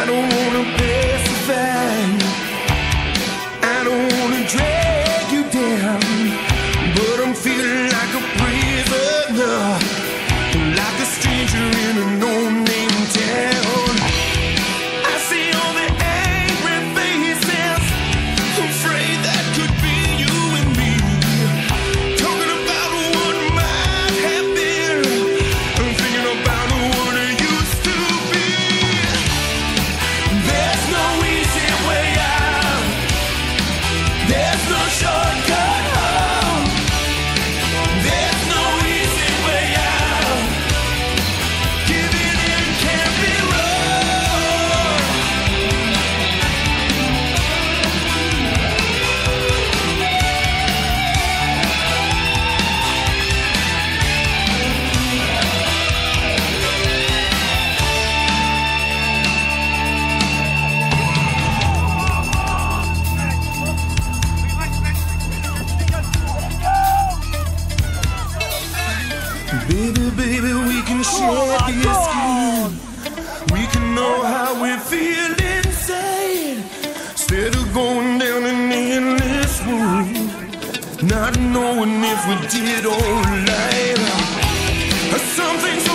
I don't wanna pacify, I don't wanna drag you down, but I'm feeling like a prisoner, like a stranger in a no-name town. I see all the angry faces, afraid that could be you and me, talking about what might have been, and thinking about what it used to be. There's no easy way out, there's no shortcut home, there's no easy way out, giving in can't be wrong. Baby, baby, we can share the skin. We can know how we feel inside, instead of going down an endless road, not knowing if we did or lied. Some things